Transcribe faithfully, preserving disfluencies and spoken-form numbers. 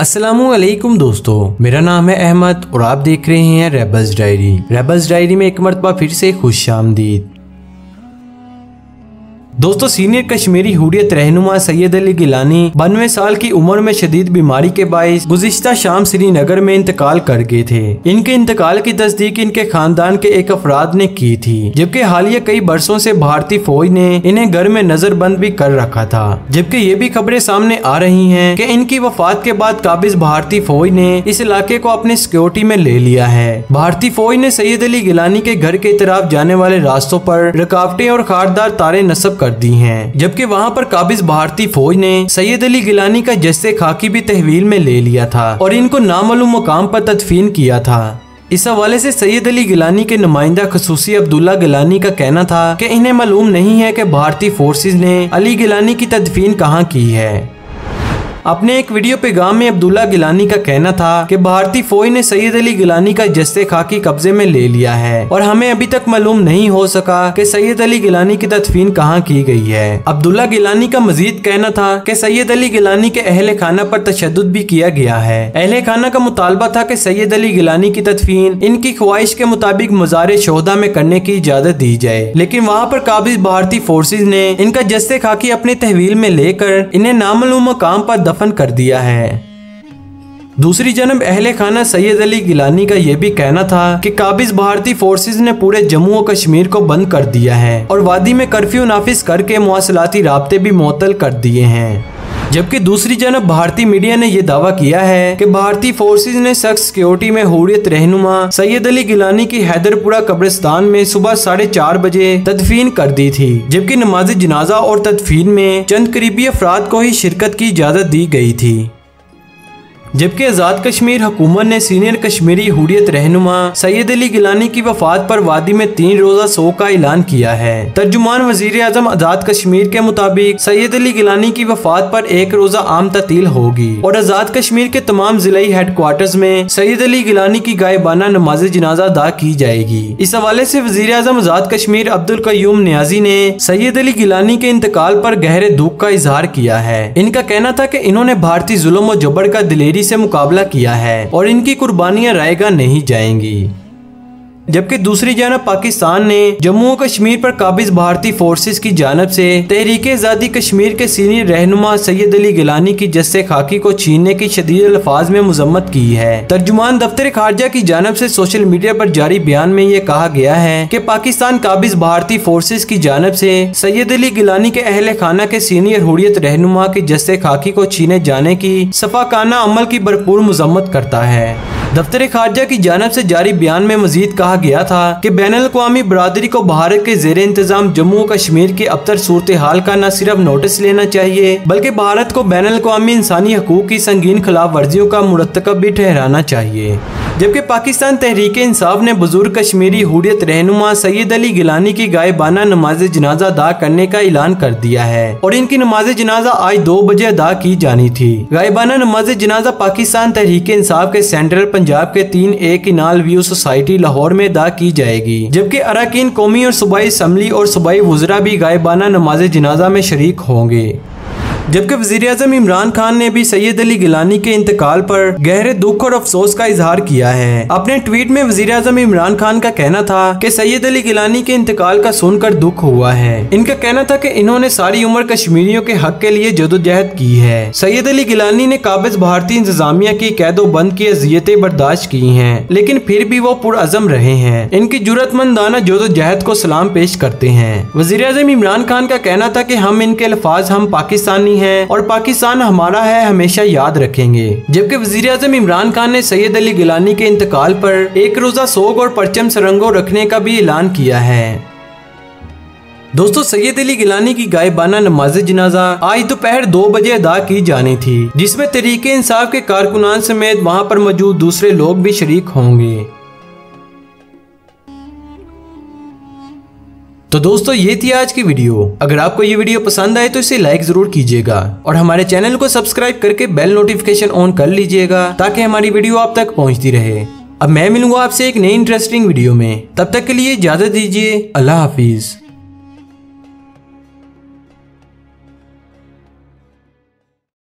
अस्सलामुअलैकुम दोस्तों, मेरा नाम है अहमद और आप देख रहे हैं रेबल्स डायरी। रेबल्स डायरी में एक मरतबा फिर से खुश आमदीद। दोस्तों, सीनियर कश्मीरी हुर्रियत रहनुमा सैयद अली गिलानी बानवे साल की उम्र में शदीद बीमारी के बाइस गुज़िश्ता शाम श्रीनगर में इंतकाल कर गए थे। इनके इंतकाल की तस्दीक इनके खानदान के एक अफराद ने की थी, जबकि हालिया कई बरसों से भारतीय फौज ने इन्हें घर में नजरबंद भी कर रखा था। जबकि ये भी खबरें सामने आ रही हैं कि इनकी वफात के बाद काबिज भारतीय फौज ने इस इलाके को अपनी सिक्योरिटी में ले लिया है। भारतीय फौज ने सैयद अली गिलानी के घर के तरफ जाने वाले रास्तों पर रुकावटें और खारदार तारे नस्ब कर दी हैं, जबकि वहां पर काबिज भारतीय फौज ने सैयद अली गिलानी का जस्से खाकी भी तहवील में ले लिया था और इनको नामालूम मुकाम पर तदफीन किया था। इस हवाले से सैयद अली गिलानी के नुमाइंदा खसूसी अब्दुल्ला गिलानी का कहना था कि इन्हें मालूम नहीं है कि भारतीय फोर्सेज ने अली गिलानी की तदफीन कहाँ की है। अपने एक वीडियो पैगाम में अब्दुल्ला गिलानी का कहना था कि भारतीय फौज ने सैयद अली गिलानी का जस्से खाकी कब्जे में ले लिया है और हमें अभी तक मालूम नहीं हो सका कि सैयद अली गिलानी की तदफीन कहाँ की गई है। अब्दुल्ला गिलानी का मजीद कहना था कि सैयद अली गिलानी के अहले खाना पर तशद्दुद भी किया गया है। अहले खाना का मुतालबा था कि सैयद अली गिलानी की तदफीन इनकी ख्वाहिश के मुताबिक मज़ार शोहदा में करने की इजाजत दी जाए, लेकिन वहाँ पर काबिज भारतीय फोर्सेज ने इनका जस्से खाकी अपनी तहवील में लेकर इन्हें नामालूम मकाम पर दफन कर दिया है। दूसरी जानब अहले खाना सैयद अली गिलानी का यह भी कहना था कि काबिज भारतीय फोर्सेज ने पूरे जम्मू और कश्मीर को बंद कर दिया है और वादी में कर्फ्यू नाफिज करके मवासलाती राब्ते भी मुअत्तल कर दिए हैं। जबकि दूसरी जानब भारतीय मीडिया ने यह दावा किया है कि भारतीय फोर्सेज ने सख्त सिक्योरिटी में हुर्रियत रहनुमा सैयद अली गिलानी की हैदरपुरा कब्रिस्तान में सुबह साढ़े चार बजे तदफीन कर दी थी, जबकि नमाज जनाजा और तदफीन में चंद करीबी अफराद को ही शिरकत की इजाजत दी गई थी। जबकि आज़ाद कश्मीर हुकूमत ने सीनियर कश्मीरी हुर्रियत रहनुमा सैयद अली गिलानी की वफात पर वादी में तीन रोजा शोक का ऐलान किया है। तर्जुमान वजीर आजम आज़ाद कश्मीर के मुताबिक सैयद अली गिलानी की वफात पर एक रोजा आम ततील होगी और आज़ाद कश्मीर के तमाम जिलाई हेडक्वार्टर्स में सैयद अली गिलानी की गायबाना नमाज जनाजा अदा की जाएगी। इस हवाले से वजीर आजम आज़ाद कश्मीर अब्दुल कयूम नियाजी ने सैयद अली गिलानी के इंतकाल पर गहरे दुख का इजहार किया है। इनका कहना था कि इन्होंने भारतीय जुल्म और जबर का दिलेरी से मुकाबला किया है और इनकी कुर्बानियां रायगा नहीं जाएंगी। जबकि दूसरी जानब पाकिस्तान ने जम्मू और कश्मीर पर काबिज भारतीय फोर्सेस की जानब से तहरीक आज़ादी कश्मीर के सीनियर रहनुमा सैयद अली गिलानी की जस्से खाकी को छीनने की शदीद अल्फाज में मजम्मत की है। तर्जुमान दफ्तर खारजा की जानब से सोशल मीडिया पर जारी बयान में ये कहा गया है कि पाकिस्तान काबिज भारतीय फोर्सेस की जानब से सैयद अली गिलानी के अहले खाना के सीनियर हुर्रियत रहनुमा की जस्से खाकी को छीने जाने की सफाकाना अमल की भरपूर मजम्मत करता है। दफ्तर खारजा की जानब से जारी बयान में मजीद कहा गया था कि बैनुल-अक़वामी बरादरी को भारत के ज़ेरे इंतजाम जम्मू और कश्मीर की अबतर सूरत हाल का न सिर्फ नोटिस लेना चाहिए बल्कि भारत को बैनुल-अक़वामी इंसानी हकूक की संगीन खिलाफ वर्जियों का मुरतकब भी ठहराना चाहिए। जबकि पाकिस्तान तहरीक इंसाफ ने बुजुर्ग कश्मीरी हुर्रियत रहनुमा सैयद अली गिलानी की गायबाना नमाज जनाजा अदा करने का ऐलान कर दिया है और इनकी नमाज जनाजा आज दो बजे अदा की जानी थी। गायबाना नमाज जनाजा पाकिस्तान तहरीक इंसाफ के सेंट्रल पंजाब के तीन A canal view society Lahore में अदा की जाएगी, जबकि अरकान कौमी और सूबाई असम्बली और सूबाई वज़रा भी गायबाना नमाज जनाजा में शरीक होंगे। जबकि वज़ीर आज़म इमरान खान ने भी सैयद अली गिलानी के इंतकाल पर गहरे दुख और अफसोस का इजहार किया है। अपने ट्वीट में वज़ीर आज़म इमरान खान का कहना था कि सैयद अली गिलानी के इंतकाल का सुनकर दुख हुआ है। इनका कहना था कि इन्होंने सारी उम्र कश्मीरियों के हक के लिए जदोजहद की है। सैयद अली गिलानी ने काबिज भारतीय इंतजामिया की कैदोबंद की अज़ियतें बर्दाश्त की हैं, लेकिन फिर भी वो पुरअज़म रहे हैं। इनकी जुर्रतमंदाना जदोजहद को सलाम पेश करते हैं। वज़ीर आज़म इमरान खान का कहना था कि हम इनके अल्फाज हम पाकिस्तानी है और पाकिस्तान हमारा है हमेशा याद रखेंगे। जबकि वज़ीर आज़म इमरान खान ने सैयद अली गिलानी के इंतकाल पर एक रोजा सोग और परचम सरंगो रखने का भी ऐलान किया है। दोस्तों, सैयद अली गिलानी की गायबाना नमाज जनाजा आज दोपहर दो बजे अदा की जानी थी, जिसमें तहरीक इंसाफ के कारकुनान समेत वहाँ पर मौजूद दूसरे लोग भी शरीक होंगे। तो दोस्तों, ये थी आज की वीडियो। अगर आपको ये वीडियो पसंद आए तो इसे लाइक जरूर कीजिएगा और हमारे चैनल को सब्सक्राइब करके बेल नोटिफिकेशन ऑन कर लीजिएगा ताकि हमारी वीडियो आप तक पहुंचती रहे। अब मैं मिलूंगा आपसे एक नई इंटरेस्टिंग वीडियो में, तब तक के लिए इजाजत दीजिए। अल्लाह हाफिज।